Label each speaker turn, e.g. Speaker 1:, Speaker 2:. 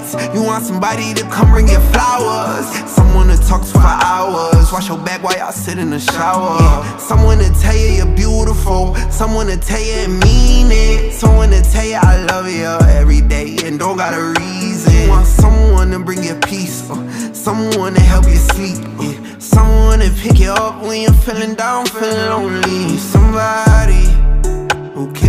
Speaker 1: nights. You want somebody to come bring you flowers, someone to talk to for hours, wash your back while y'all sit in the shower. Someone to tell you you're beautiful, someone to tell you and mean it, someone to tell you I love you every day and don't got a reason. You want someone to bring you peace, someone to help you sleep, someone to pick you up when you're feeling down, feeling lonely. Somebody who cares